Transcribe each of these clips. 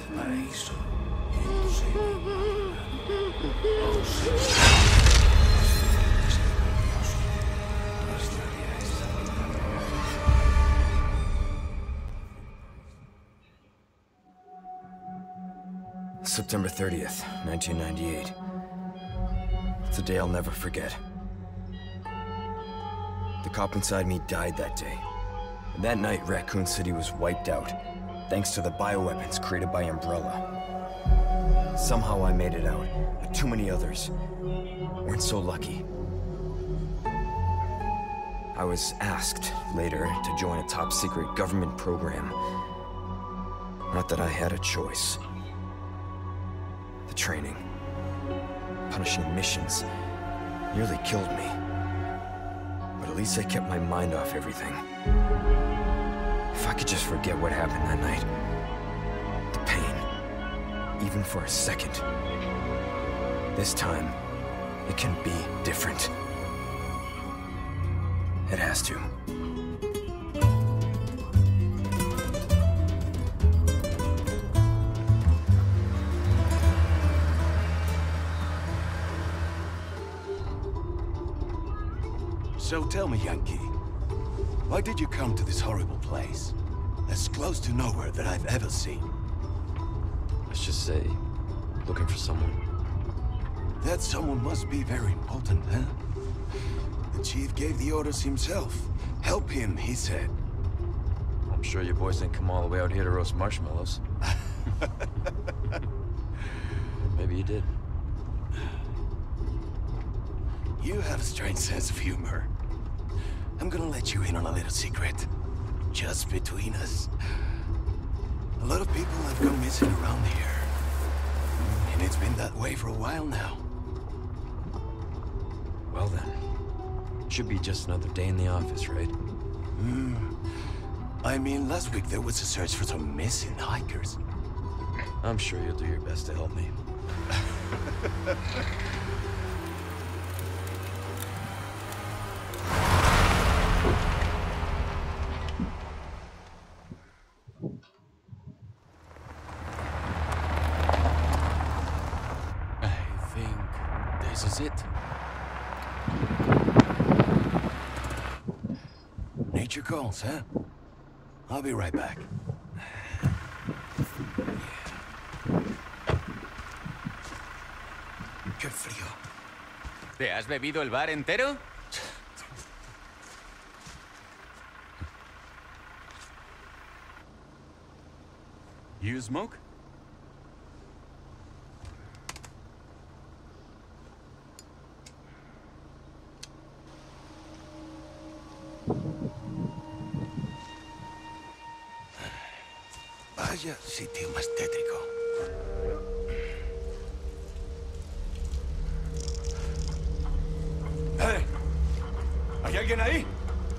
paraíso en tu seno. September 30th, 1998. It's a day I'll never forget. The cop inside me died that day. And that night, Raccoon City was wiped out, thanks to the bioweapons created by Umbrella. Somehow I made it out, but too many others weren't so lucky. I was asked later to join a top-secret government program. Not that I had a choice. The training, punishing missions, nearly killed me. But at least I kept my mind off everything. If I could just forget what happened that night, the pain, even for a second. This time, it can be different. It has to. So tell me, Yankee, why did you come to this horrible place? As close to nowhere that I've ever seen. Let's just say, looking for someone. That someone must be very important, huh? The chief gave the orders himself. Help him, he said. I'm sure your boys didn't come all the way out here to roast marshmallows. Maybe you did. You have a strange sense of humor. I'm gonna let you in on a little secret. Just between us. A lot of people have gone missing around here. And it's been that way for a while now. Well then, should be just another day in the office, right? I mean, last week there was a search for some missing hikers. I'm sure you'll do your best to help me. Nature calls, huh? I'll be right back. Qué frío. ¿Te has bebido el bar entero? You smoke? Vaya sitio más tétrico. ¡Hey! ¿Hay alguien ahí?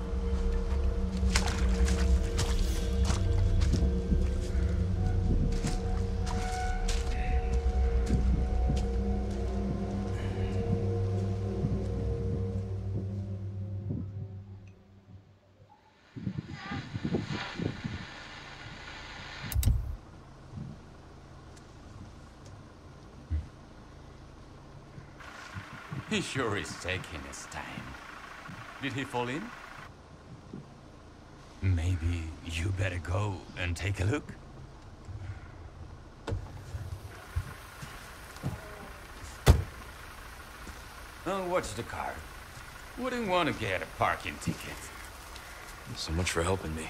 He sure is taking his time. Did he fall in? Maybe you better go and take a look. Oh, watch the car. Wouldn't want to get a parking ticket. So much for helping me.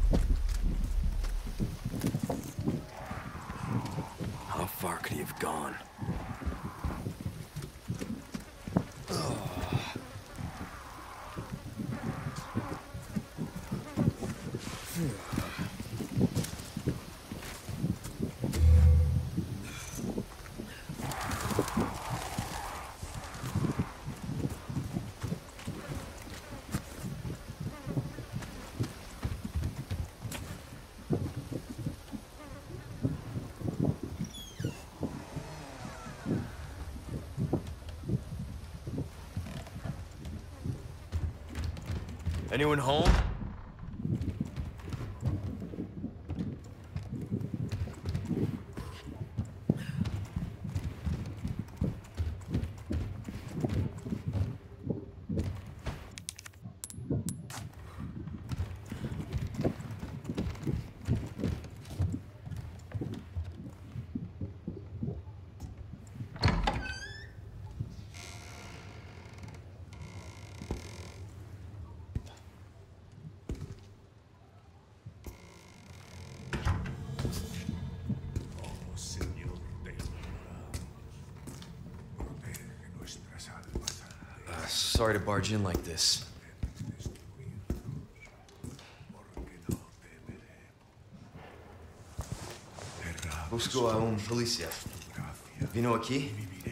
How far could he have gone? Anyone home? Sorry to barge in like this. Busco a un policía. Vino aquí?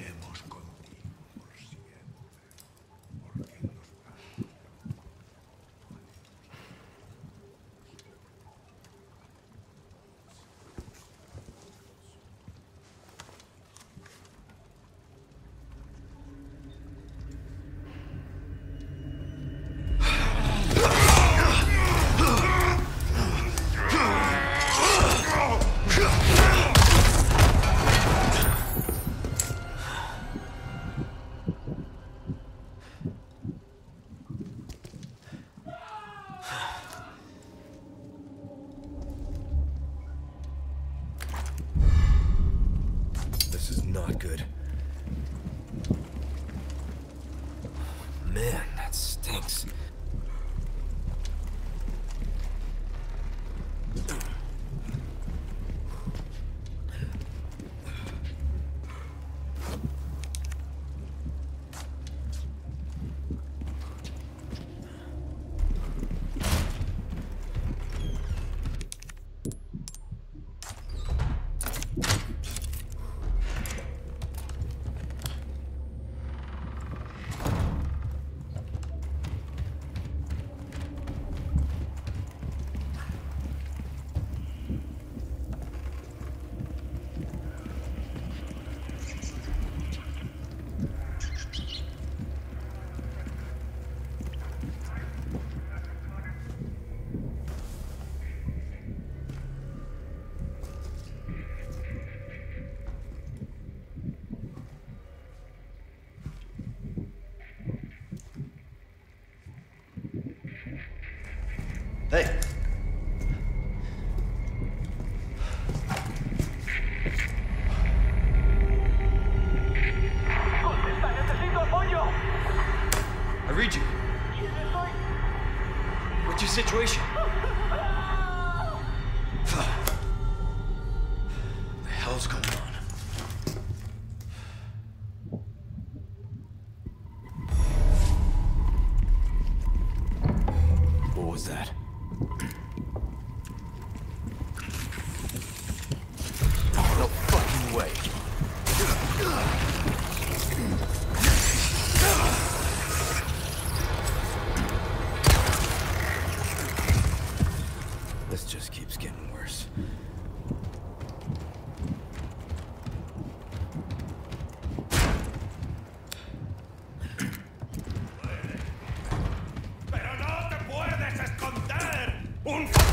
Good. Man, that stinks. Hey. Contesta, necesito apoyo. I read you. ¿Quién soy? What's your situation? What the hell's going on? What was that? No fucking way. This just keeps getting worse. Pero no te puedes esconder. Un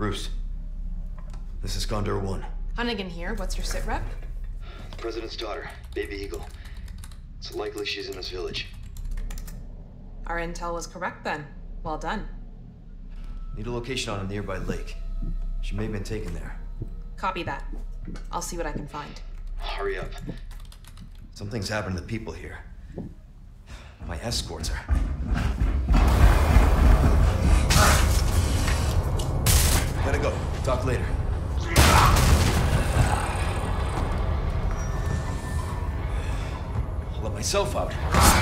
Bruce. This is Condor 1. Hunnigan here. What's your sit rep? The President's daughter, Baby Eagle. It's likely she's in this village. Our intel was correct then. Well done. Need a location on a nearby lake. She may have been taken there. Copy that. I'll see what I can find. Hurry up. Something's happened to the people here. My escorts are... Gotta go. Talk later. I'll let myself out.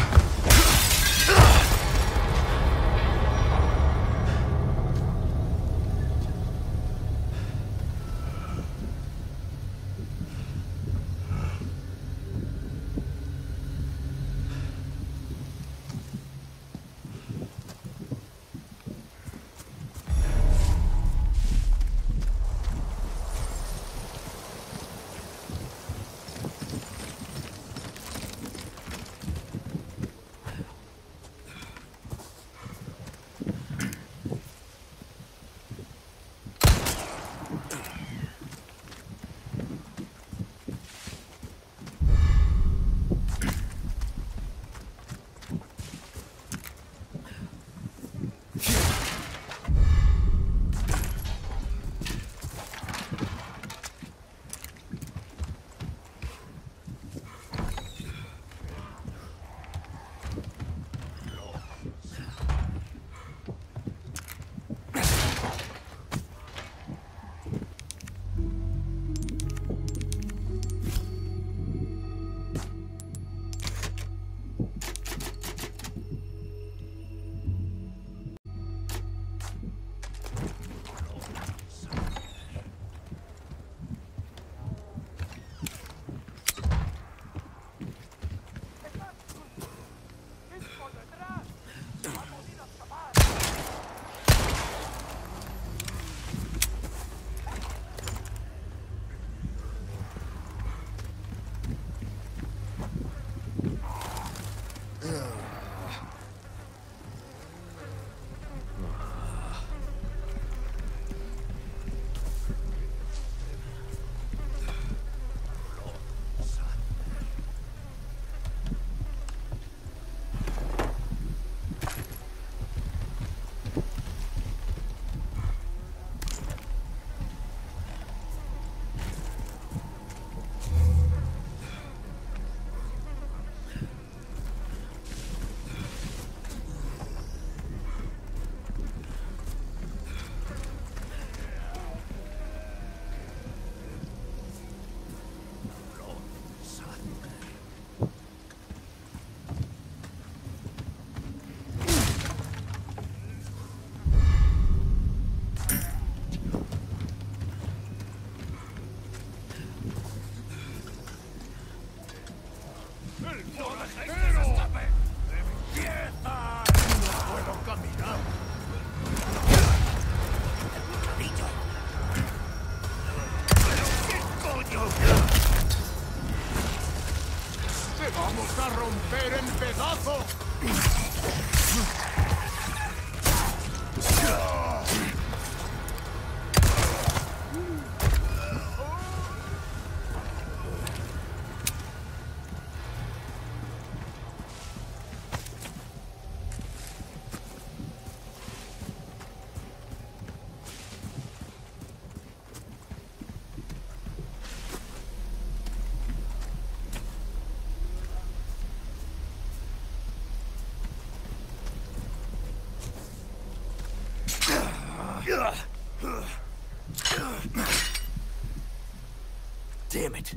Damn it.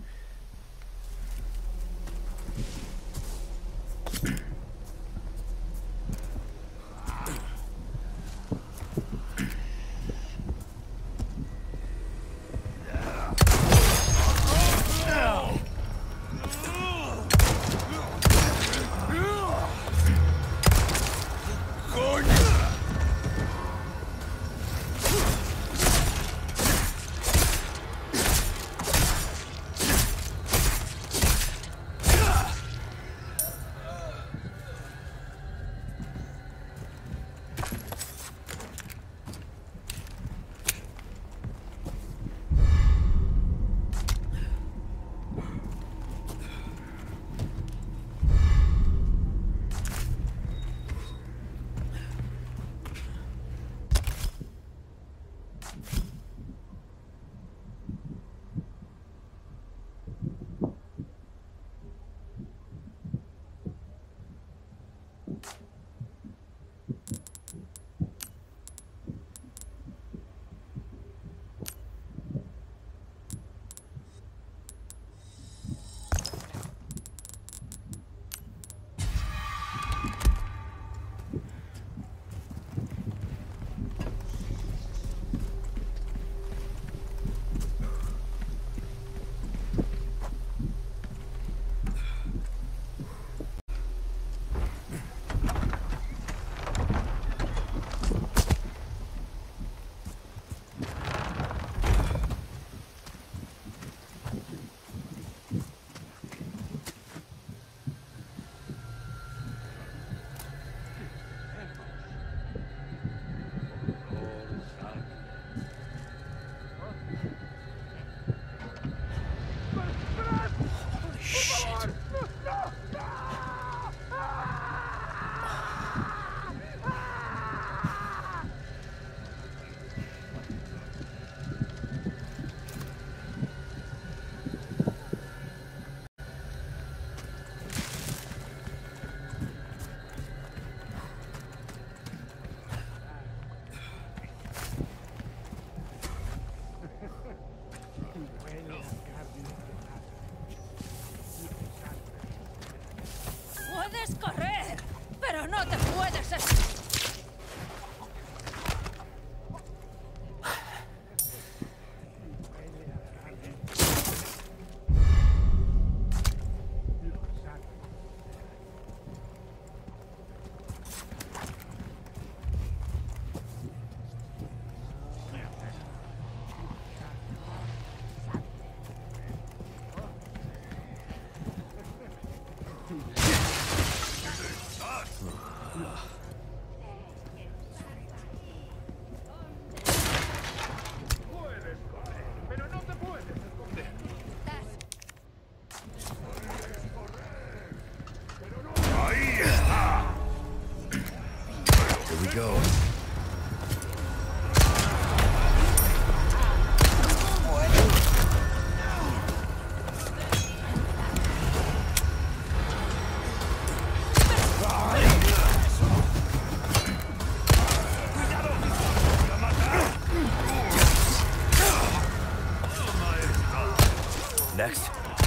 Go. Next.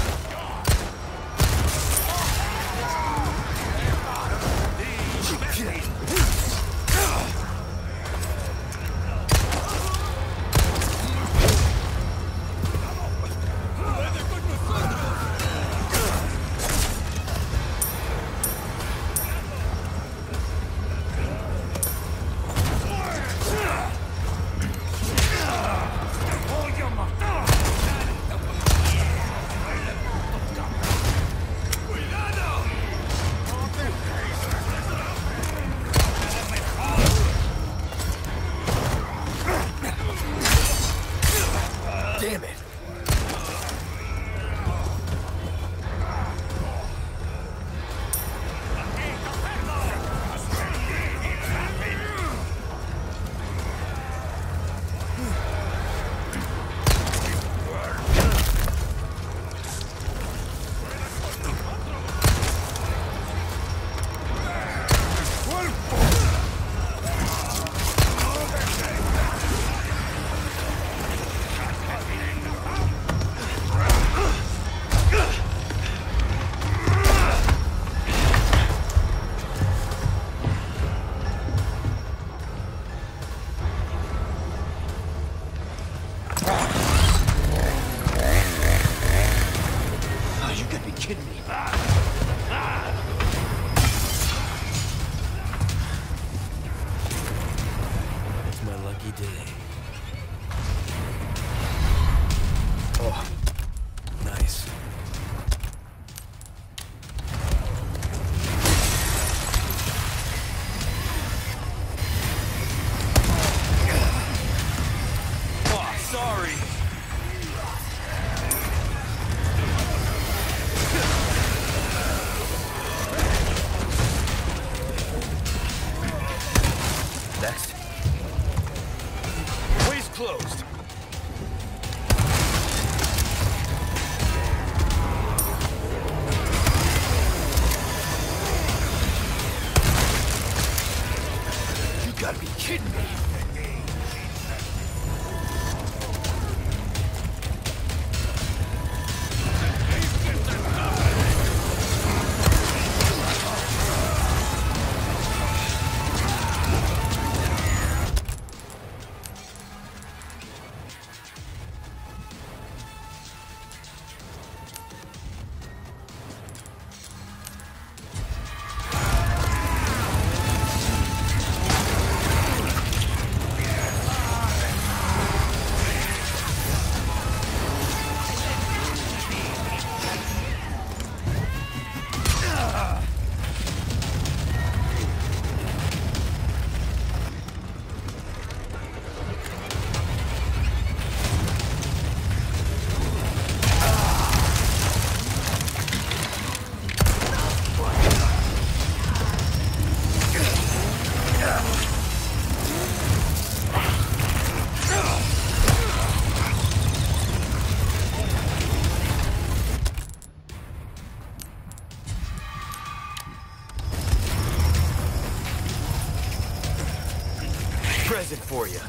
Present for you.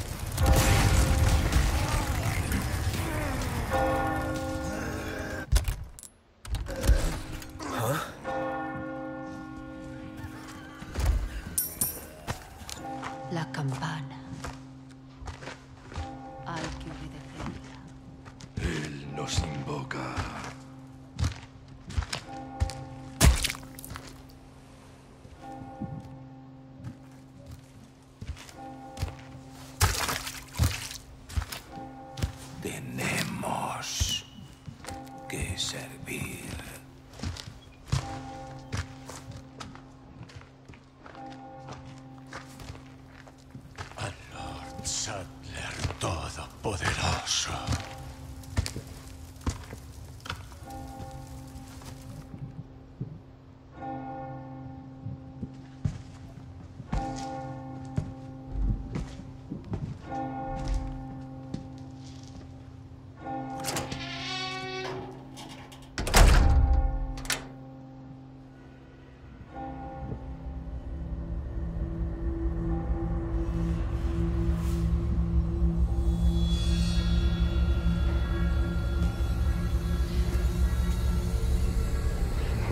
Huh? La campana. Hay que obedecerla. Él nos invoca. Tenemos que servir.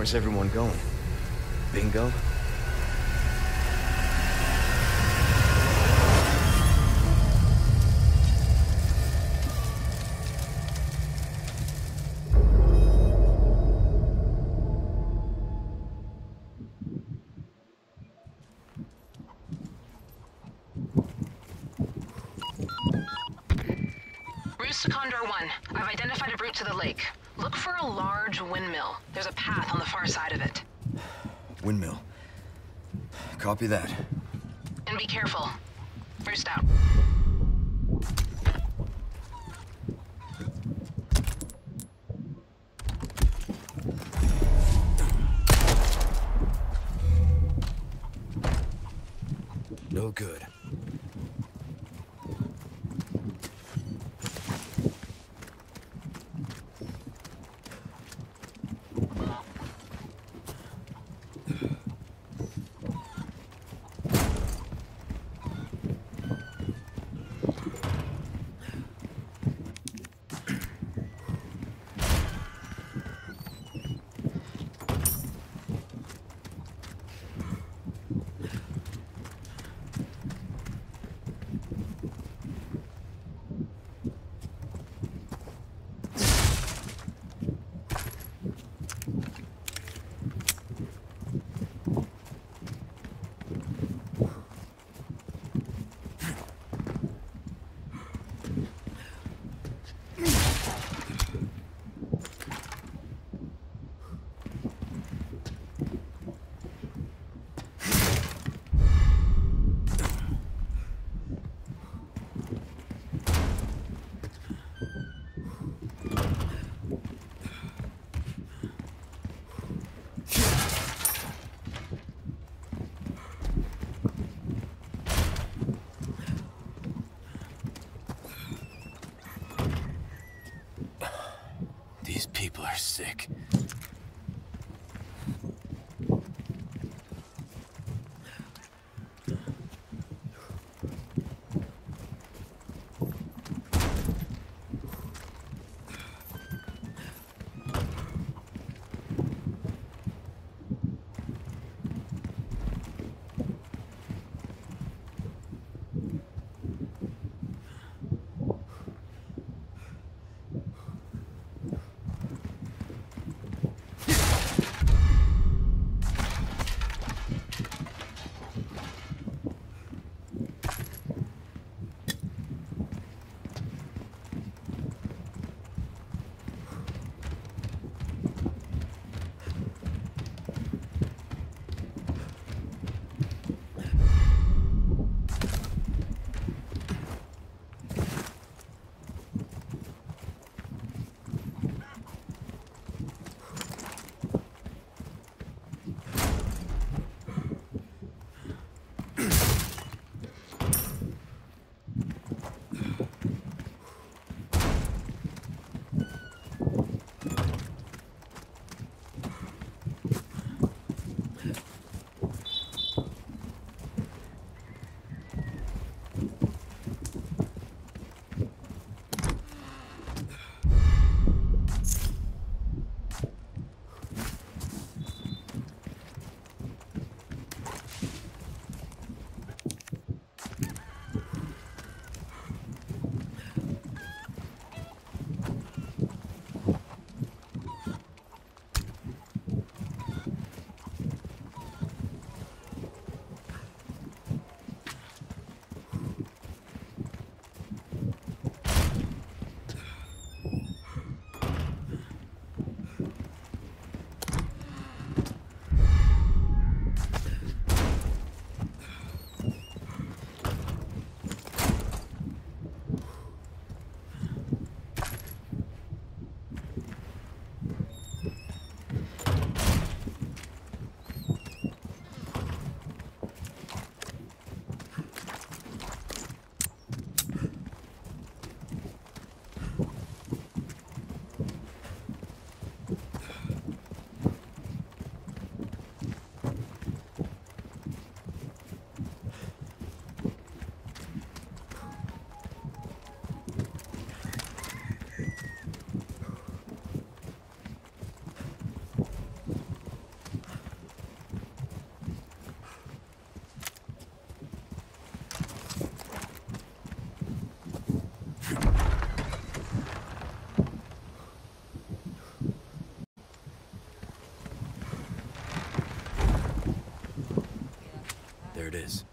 Where's everyone going? Bingo? Condor 1, I've identified a route to the lake. Look for a large windmill. There's a path on the far side of it. Windmill. Copy that. And be careful. Roost out. No good. These people are sick. there it is.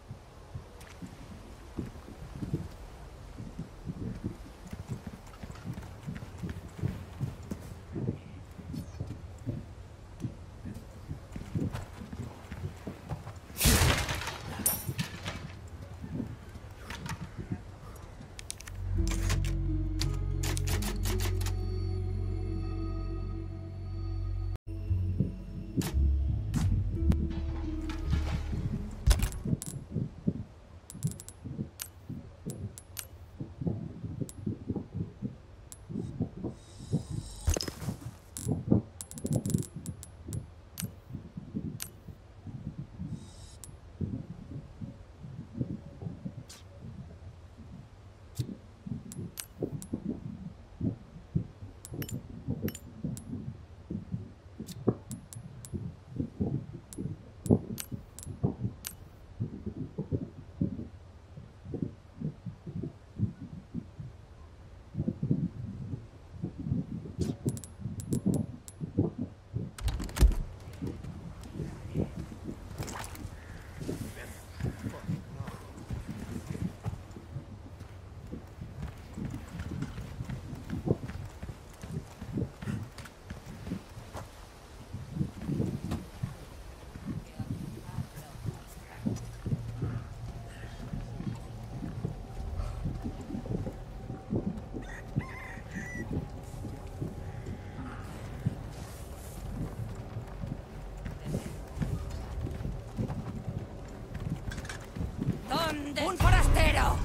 ¡Un forastero!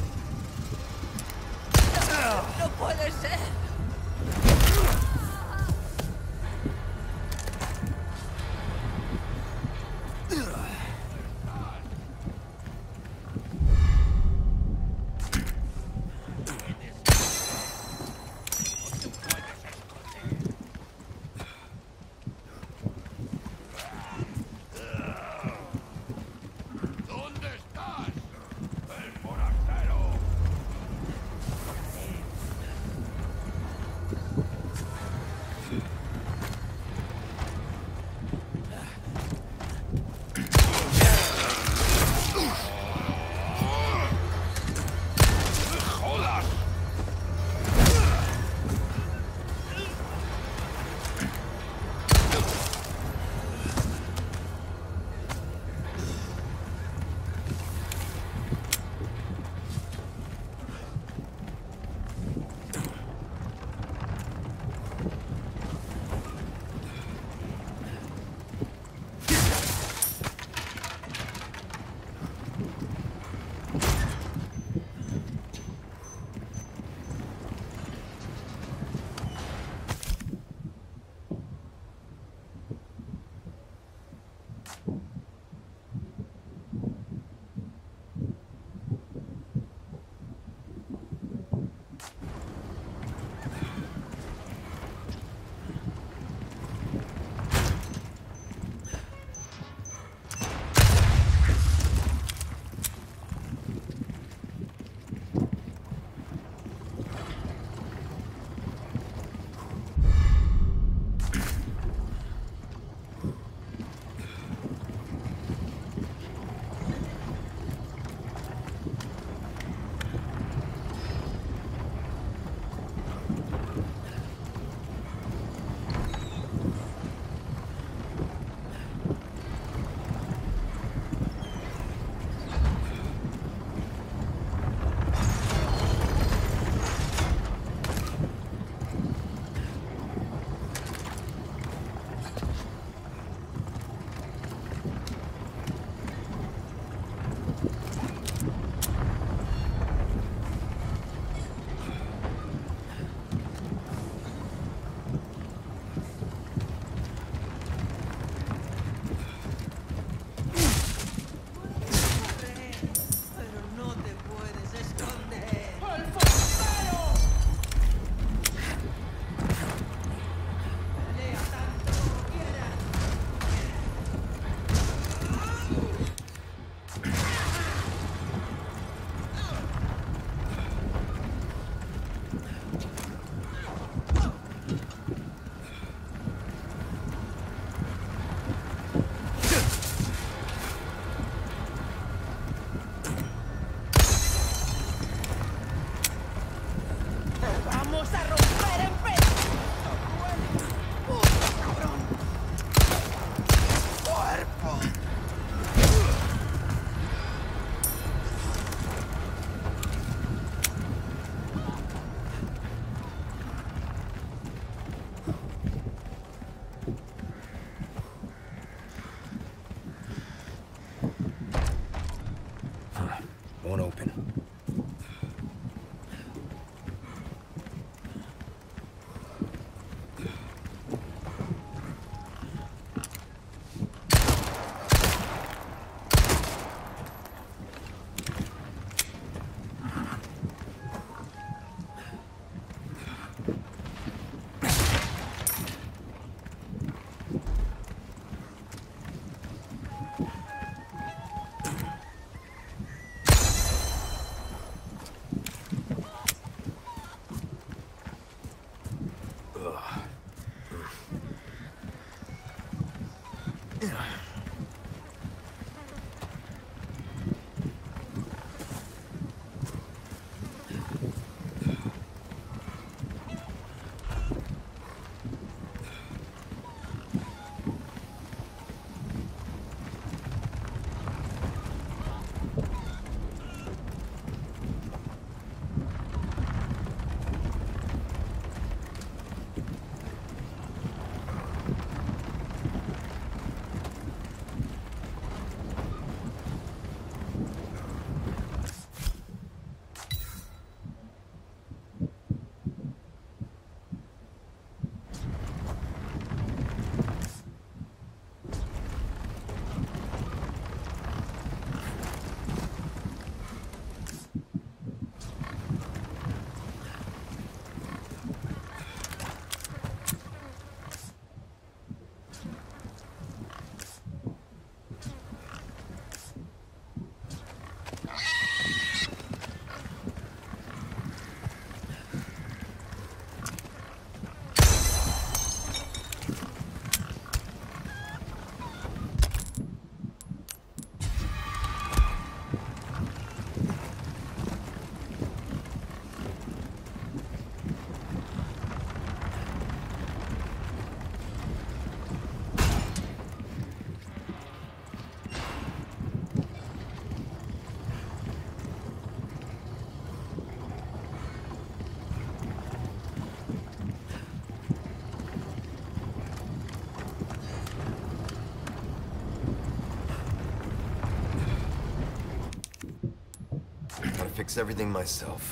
¡No puede ser! Won't open. Fix everything myself.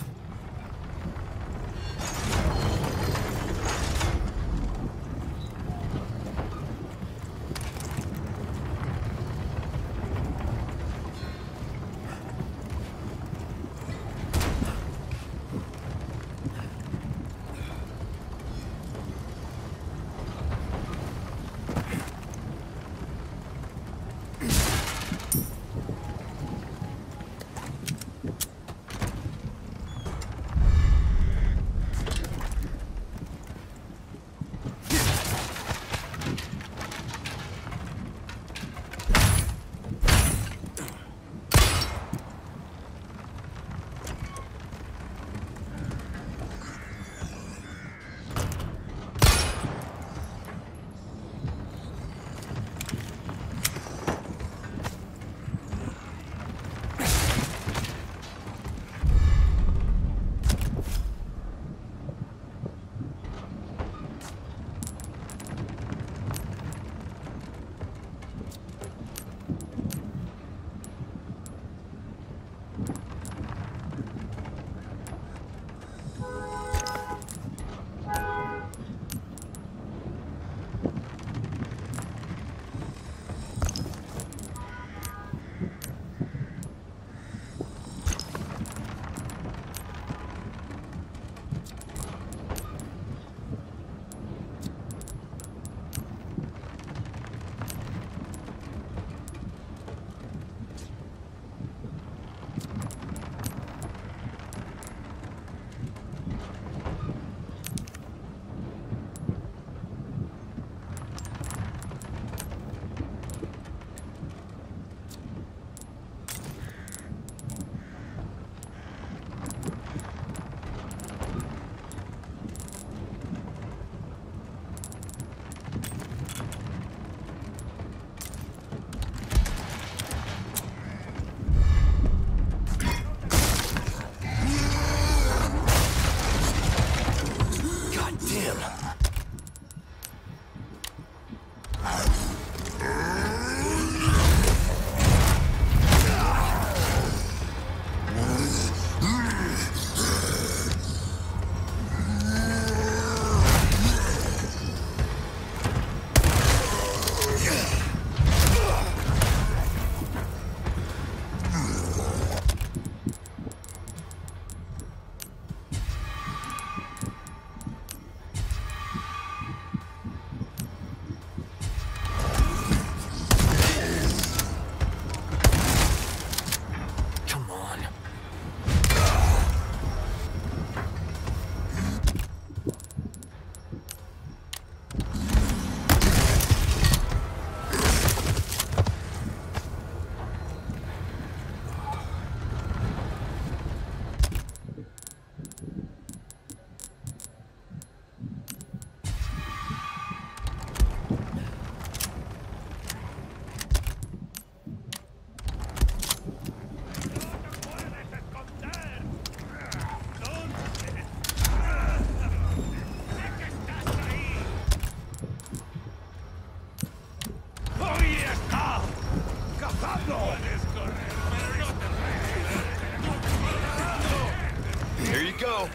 Here you go.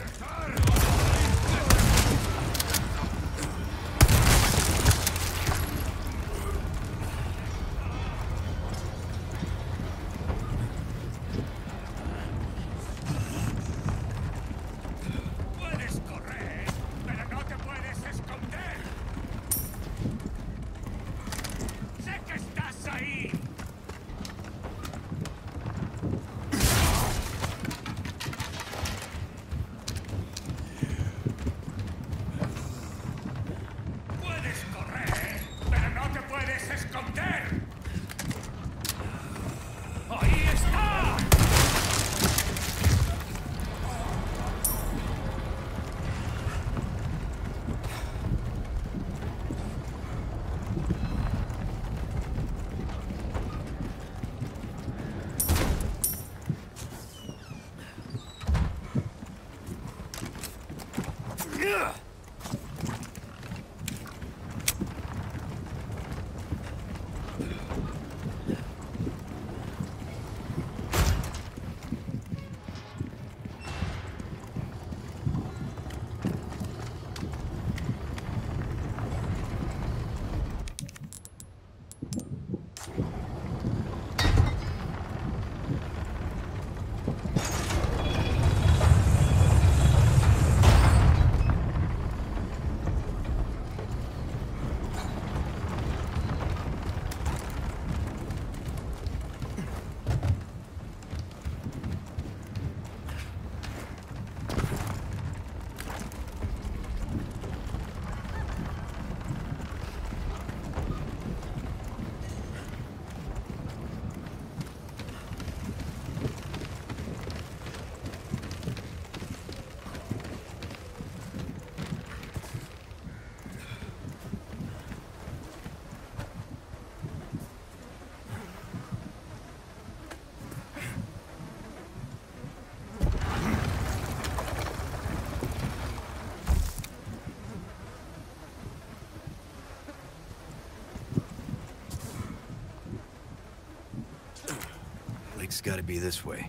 It's gotta be this way.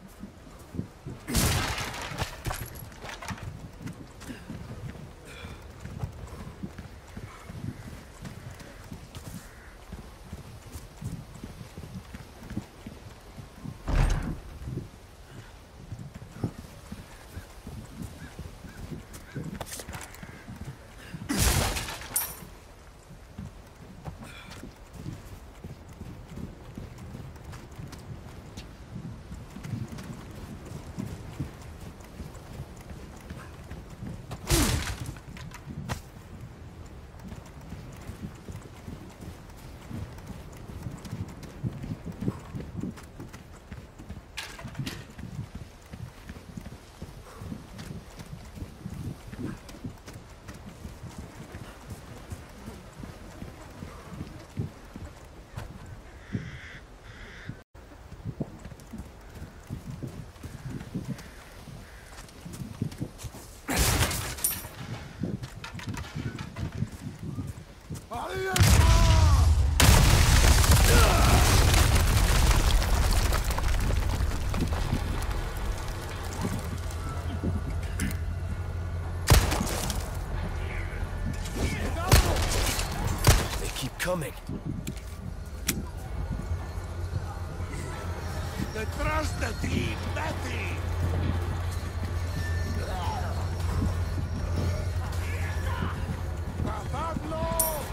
Coming. Detrás de ti, Betty! ¡Matadlo!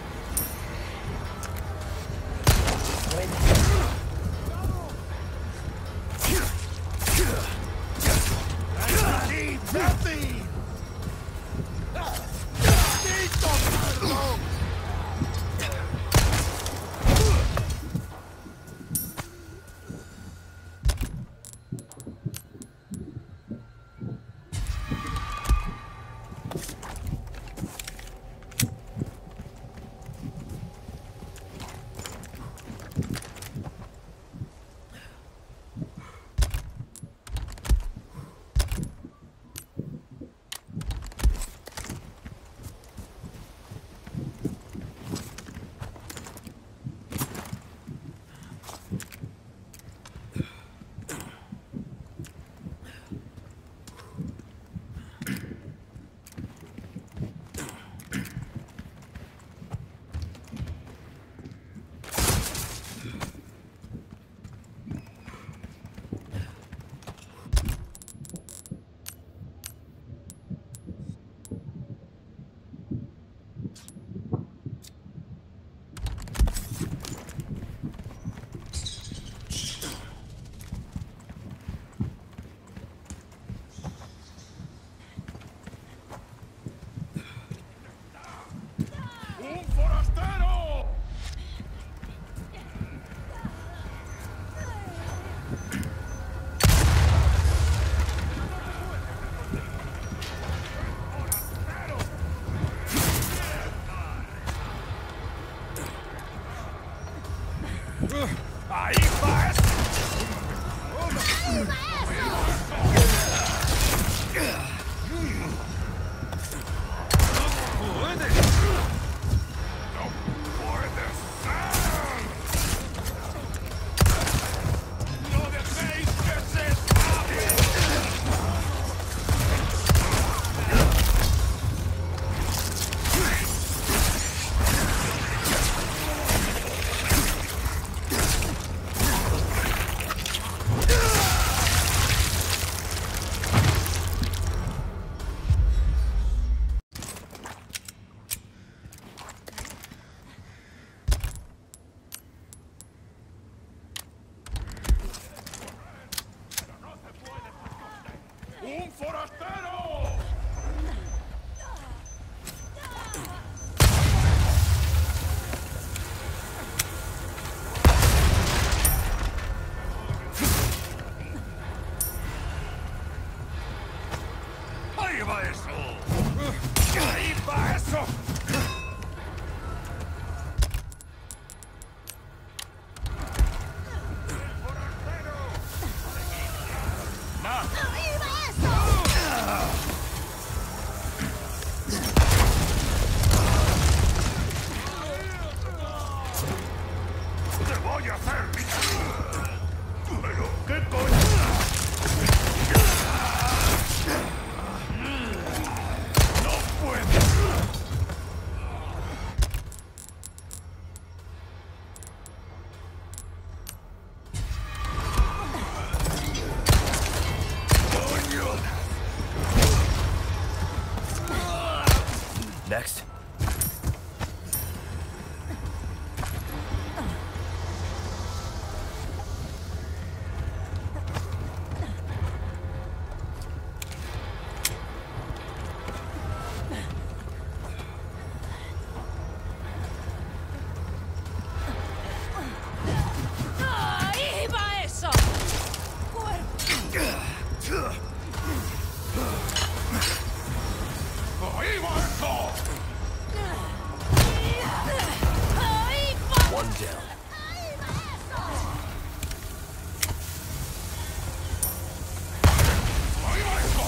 Betty! ¡Ahí vas! ¡Un forastero! ¡Ahí va eso! ¡Ahí va eso! Next. ¡Ahí va eso! ¡Ahí va eso! One down. ¡Ahí va eso!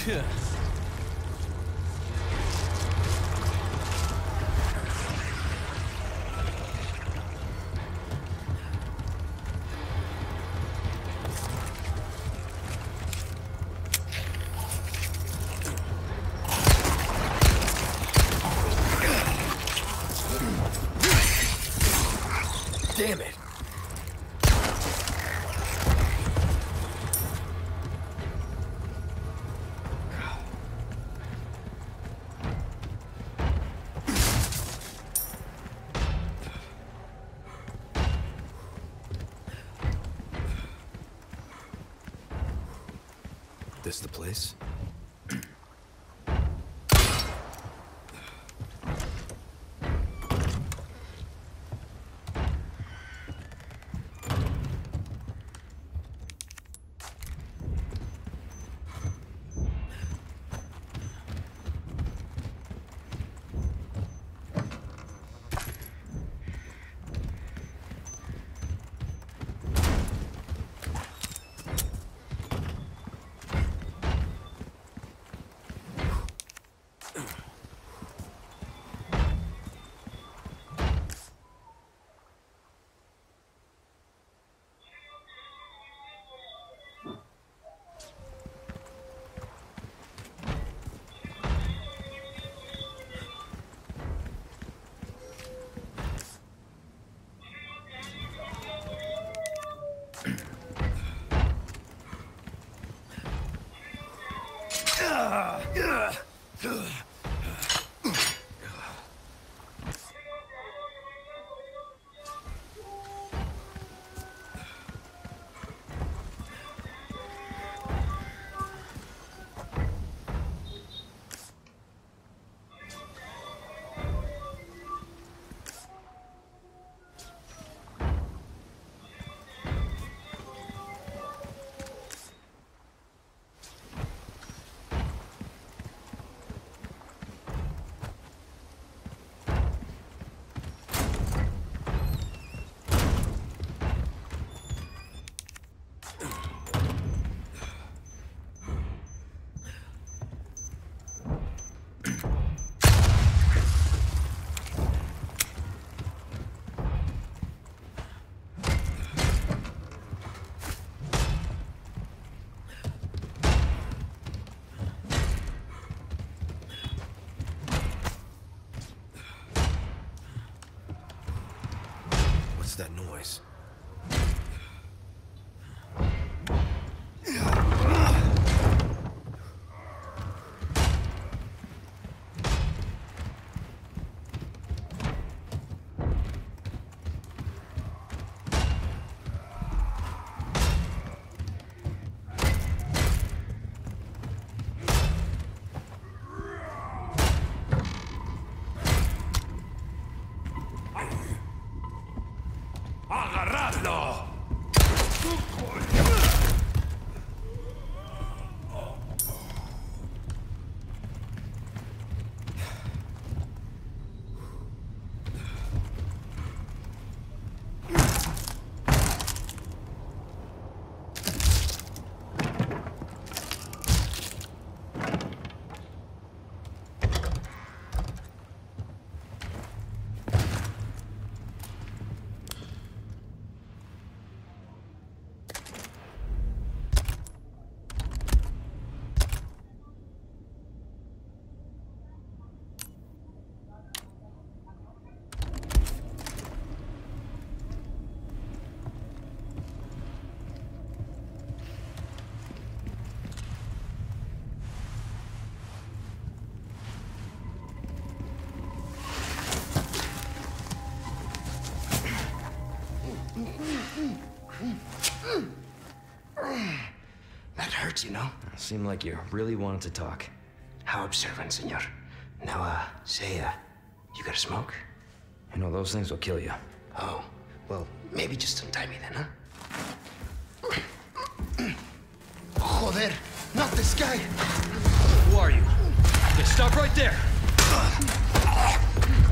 Damn it! This the place? What's that noise? That hurts, you know? Seemed like you really wanted to talk. How observant, senor. Now, say, you got a smoke? You know, those things will kill you. Oh, well, maybe just untie me then, huh? Joder, not this guy! Who are you? Okay, stop right there!